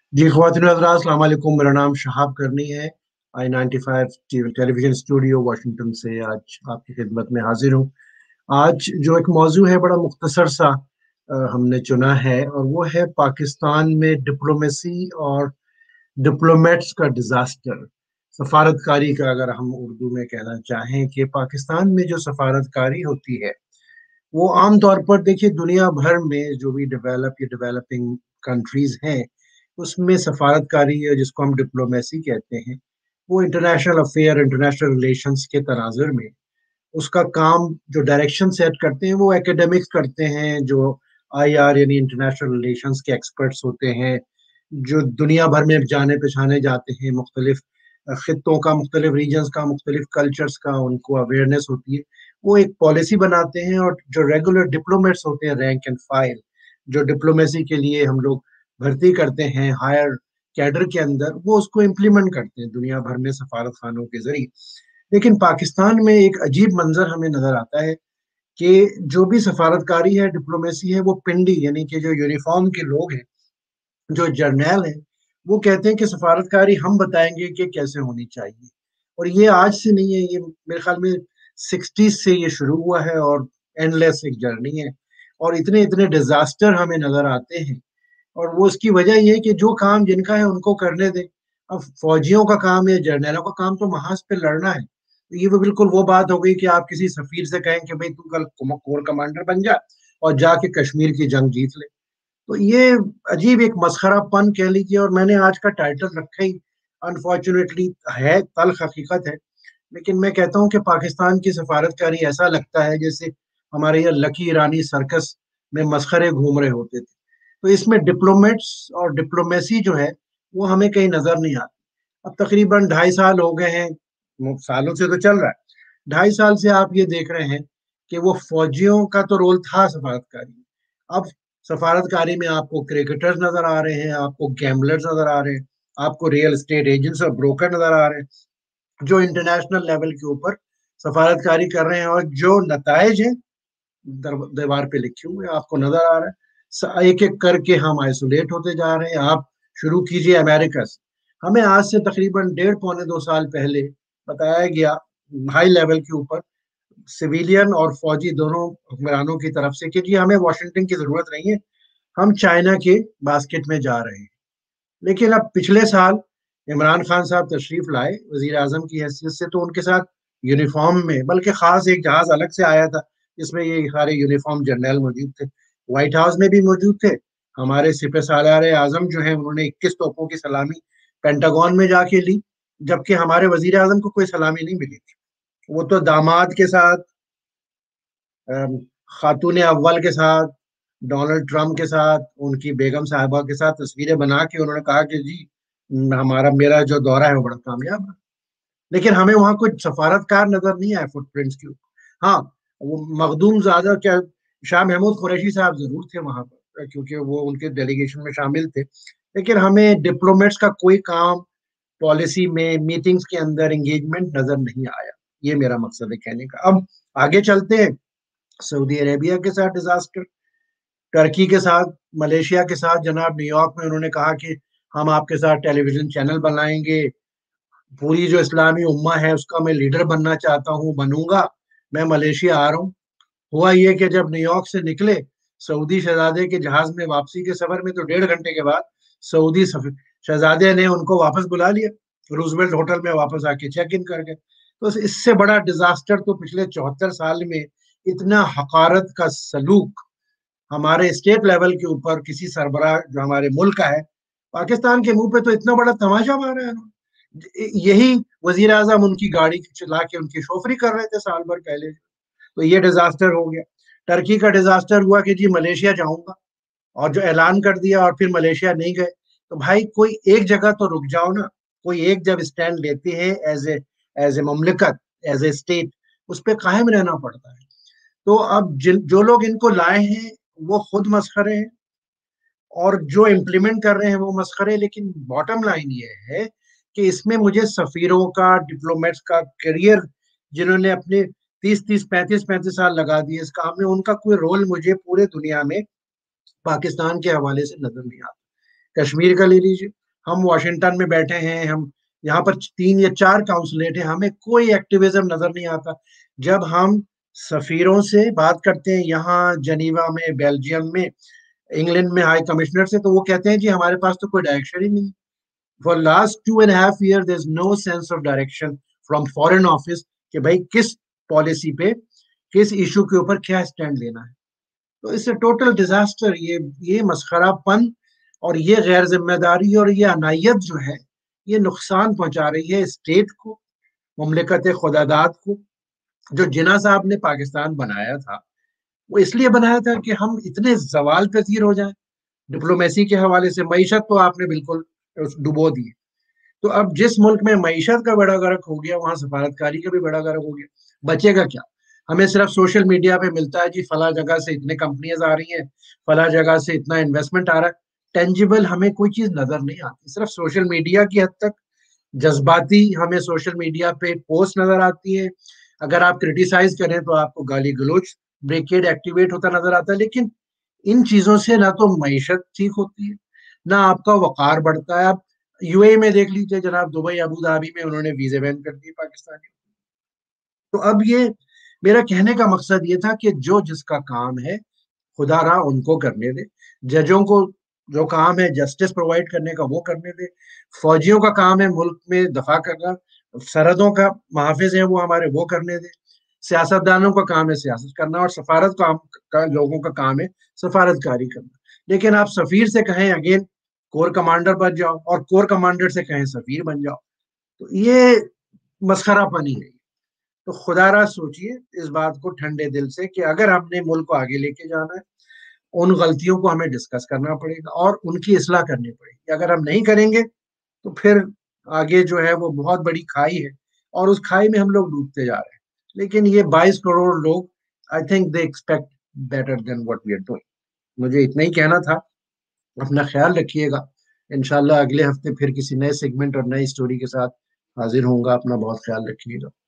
जी ख्वातीन और हज़रात, अस्सलाम वालेकुम। मेरा नाम शहाब करनी है। I-95 टेलीविजन स्टूडियो वाशिंगटन से आज आपकी खिदमत में हाजिर हूँ। आज जो एक मौजू है बड़ा मुख्तसर सा हमने चुना है, और वो है पाकिस्तान में डिप्लोमेसी और डिप्लोमेट्स का डिजास्टर, सफारतकारी का। अगर हम उर्दू में कहना चाहें कि पाकिस्तान में जो सफारतकारी होती है वो आम तौर पर, देखिए, दुनिया भर में जो भी डेवलप या डेवलपिंग कंट्रीज हैं उसमें सफारतकारी, या जिसको हम डिप्लोमेसी कहते हैं, वो इंटरनेशनल अफेयर, इंटरनेशनल रिलेशंस के तनाजुर में उसका काम, जो डायरेक्शन सेट करते हैं, वो एकेडमिक्स करते हैं, जो आईआर यानी इंटरनेशनल रिलेशंस के एक्सपर्ट्स होते हैं, जो दुनिया भर में जाने पहचाने जाते हैं, मुख्तलिफ खित्तों का, मुख्तलिफ रीजन्स का, मुख्तलिफ कल्चर्स का उनको अवेयरनेस होती है। वो एक पॉलिसी बनाते हैं, और जो रेगुलर डिप्लोमेट्स होते हैं, रैंक एंड फाइल, जो डिप्लोमेसी के लिए हम लोग भर्ती करते हैं हायर कैडर के अंदर, वो उसको इम्प्लीमेंट करते हैं दुनिया भर में सफारत खानों के जरिए। लेकिन पाकिस्तान में एक अजीब मंजर हमें नजर आता है कि जो भी सफारतकारी है, डिप्लोमेसी है, वो पिंडी यानी कि जो यूनिफॉर्म के लोग हैं, जो जर्नैल हैं, वो कहते हैं कि सफारतकारी हम बताएंगे कि कैसे होनी चाहिए। और ये आज से नहीं है, ये मेरे ख्याल में 60s से ये शुरू हुआ है, और एंडलेस एक जर्नी है, और इतने इतने डिजास्टर हमें नजर आते हैं। और वो उसकी वजह ये है कि जो काम जिनका है उनको करने दें। अब फौजियों का काम या जर्नैलों का काम तो महाज पे लड़ना है, तो ये वो बिल्कुल वो बात हो गई कि आप किसी सफीर से कहें कि भाई तू कल कोर कमांडर बन जा और जाके कश्मीर की जंग जीत ले। तो ये अजीब एक मसखरापन कह लीजिए। और मैंने आज का टाइटल रखा ही, अनफॉर्चुनेटली, है तल्ख हकीकत है, लेकिन मैं कहता हूँ कि पाकिस्तान की सफारतकारी ऐसा लगता है जैसे हमारे यहाँ लकी ईरानी सर्कस में मसखरे घूम रहे होते थे। तो इसमें डिप्लोमेट्स और डिप्लोमेसी जो है वो हमें कहीं नजर नहीं आती। अब तकरीबन 2.5 साल हो गए हैं, सालों से तो चल रहा है, 2.5 साल से आप ये देख रहे हैं कि वो फौजियों का तो रोल था सफारतकारी। अब सफारतकारी में आपको क्रिकेटर्स नजर आ रहे हैं, आपको गैम्बलर्स नजर आ रहे हैं, आपको रियल एस्टेट एजेंट्स और ब्रोकर नजर आ रहे हैं, जो इंटरनेशनल लेवल के ऊपर सफारतकारी कर रहे हैं, और जो नतज हैं दीवार पे लिखे हुए आपको नजर आ रहा है। एक एक करके हम आइसोलेट होते जा रहे हैं। आप शुरू कीजिए अमेरिका से। हमें आज से तकरीबन 1.5 पौने 2 साल पहले बताया गया हाई लेवल के ऊपर, सिविलियन और फौजी दोनों हुक्मरानों की तरफ से, कि जी हमें वाशिंगटन की जरूरत नहीं है, हम चाइना के बास्केट में जा रहे हैं। लेकिन अब पिछले साल इमरान खान साहब तशरीफ लाए वजीर आजम की हैसियत से, तो उनके साथ यूनिफॉर्म में, बल्कि खास एक जहाज अलग से आया था जिसमें ये सारे यूनिफॉर्म जनरल मौजूद थे। व्हाइट हाउस में भी मौजूद थे। हमारे सिपह सालार आजम जो है उन्होंने 21 तोपों की सलामी पेंटागन में जाके ली, जबकि हमारे वजीर आजम को कोई सलामी नहीं मिली थी। वो तो दामाद के साथ, खातून अव्वल के साथ, डोनाल्ड ट्रंप के साथ, उनकी बेगम साहिबा के साथ तस्वीरें बना के उन्होंने कहा कि जी हमारा मेरा जो दौरा है वो बड़ा कामयाब है। लेकिन हमें वहां कोई सफारतकार नजर नहीं आया फुटप्रिंट्स के ऊपर। हाँ, वो मखदूम ज्यादा क्या, शाह महमूद कुरैशी साहब जरूर थे वहां पर, क्योंकि वो उनके डेलीगेशन में शामिल थे। लेकिन हमें डिप्लोमेट्स का कोई काम, पॉलिसी में, मीटिंग्स के अंदर एंगेजमेंट नजर नहीं आया। ये मेरा मकसद है कहने का। अब आगे चलते हैं। सऊदी अरेबिया के साथ डिजास्टर, टर्की के साथ, मलेशिया के साथ, जनाब न्यूयॉर्क में उन्होंने कहा कि हम आपके साथ टेलीविजन चैनल बनाएंगे, पूरी जो इस्लामी उम्मा है उसका मैं लीडर बनना चाहता हूँ, बनूंगा, मैं मलेशिया आ रहा हूँ। हुआ ये कि जब न्यूयॉर्क से निकले सऊदी शहजादे के जहाज में वापसी के सफर में, तो 1.5 घंटे के बाद सऊदी शहजादे ने उनको वापस बुला लिया, रूजवेल्ट होटल में वापस आके चेक इन कर गए। तो इससे बड़ा डिजास्टर तो पिछले 74 साल में इतना हकारत का सलूक हमारे स्टेट लेवल के ऊपर किसी सरबराह जो हमारे मुल्क का है, पाकिस्तान के मुंह पे तो इतना बड़ा तमाशा मारा है उन्होंने। यही वजीर आजम उनकी गाड़ी चला के उनकी शोफरी कर रहे थे साल भर पहले। तो ये डिजास्टर हो गया। टर्की का डिजास्टर हुआ कि जी मलेशिया जाऊंगा, और जो ऐलान कर दिया और फिर मलेशिया नहीं गए। तो भाई कोई एक जगह तो रुक जाओ ना। कोई एक जब स्टैंड लेते हैं एज ए ममलिकत, एज ए स्टेट, उस पर कायम रहना पड़ता है। तो अब जो लोग इनको लाए हैं वो खुद मसखरे हैं, और जो इम्प्लीमेंट कर रहे हैं वो मसखरे। लेकिन बॉटम लाइन ये है कि इसमें मुझे सफीरों का, डिप्लोमेट्स का करियर, जिन्होंने अपने 30-30, 35-35 साल लगा दिए इस काम में, उनका कोई रोल मुझे पूरे दुनिया में पाकिस्तान के हवाले से नजर नहीं आता। कश्मीर का ले लीजिए, ہم واشنگٹن میں بیٹھے ہیں، ہم یہاں پر 3 یا 4 کاؤنسلیٹ ہیں، ہمیں کوئی ایکٹیویزم نظر نہیں آتا. جب ہم سفیروں سے بات کرتے ہیں یہاں جنیوا میں، بیلجیم میں، انگلینڈ میں ہائی کمشنر سے، تو وہ کہتے ہیں جی ہمارے پاس تو کوئی ڈائریکشن ہی نہیں. For last 2.5 years there is no sense of direction from foreign office کہ بھائی کس پالیسی پہ، کس ایشو کے اوپر کیا اسٹینڈ لینا ہے. تو اس سے ٹوٹل ڈیزاسٹر، یہ مسخرہ پن اور یہ غیر ذمہ داری اور یہ عنایت جو ہے، یہ نقصان پہنچا رہی ہے اسٹیٹ کو، مملکت خدا داد کو. جو جناح صاحب نے پاکستان بنایا تھا، وہ اس لیے بنایا تھا کہ ہم اتنے زوال پذیر ہو جائیں ڈپلومیسی کے حوالے سے. معیشت تو آپ نے بالکل ڈبو دی. تو اب جس ملک میں معیشت کا بیڑا غرق ہو گیا، وہاں سفارتکاری کا بھی بیڑا غرق ہو گیا. بچے گا کیا؟ ہمیں صرف سوشل میڈیا پہ ملتا ہے جی فلاں جگہ سے اتنے کمپنیز آ رہی ہیں، فلاں جگہ سے اتنا انویسٹمنٹ آ رہا ہے. ٹینجیبل ہمیں کوئی چیز نظر نہیں آتی، صرف سوشل میڈیا کی حد تک جذباتی ہمیں سوشل میڈیا پہ پوسٹ نظر آتی ہے. اگر آپ کرٹیسائز کریں تو آپ کو گالی گلوچ بریکیڈ ایکٹیویٹ ہوتا نظر آتا ہے. لیکن ان چیزوں سے نہ تو معیشت ٹھیک ہوتی ہے، نہ آپ کا وقار بڑھتا ہے. آپ یو اے میں دیکھ لیجیے جناب، دبئی ابو دھابی میں انہوں نے ویزے بین کر دیے پاکستانی. تو اب یہ میرا کہنے کا مقصد یہ تھا کہ جو جس کا کام ہے خدا را ان کو کرنے دے. ججوں کو جو کام ہے جسٹس پرووائڈ کرنے کا وہ کرنے دے. فوجیوں کا کام ہے ملک میں دفاع کرنا، سرحدوں کا محافظ ہیں وہ ہمارے، وہ کرنے دے. سیاستدانوں کا کام ہے سیاست کرنا، اور سفارت کا لوگوں کا کام ہے سفارت کاری کرنا. لیکن آپ سفیر سے کہیں اگین کور کمانڈر بن جاؤ، اور کور کمانڈر سے کہیں سفیر بن جاؤ، تو یہ مسخرہ پنی ہے. تو خدا را سوچئے اس بات کو ٹھنڈے دل سے کہ اگر ہم نے ملک کو آگے لے کے جانا ہے، ان غلطیوں کو ہمیں ڈسکس کرنا پڑے گا اور ان کی اصلاح کرنی پڑے گی. اگر ہم نہیں کریں گے تو پھر آگے جو ہے وہ بہت بڑی کھائی ہے، اور اس کھائی میں ہم لوگ ڈوبتے جا رہے ہیں. لیکن یہ 22 کروڑ لوگ، I think they expect better than what we are doing. مجھے اتنا ہی کہنا تھا. اپنا خیال رکھیے گا. انشاءاللہ اگلے ہفتے پھر کسی نئے سیگمنٹ اور نئی سٹوری کے ساتھ حاضر ہوں گا. اپنا بہت خیال رکھیے گا.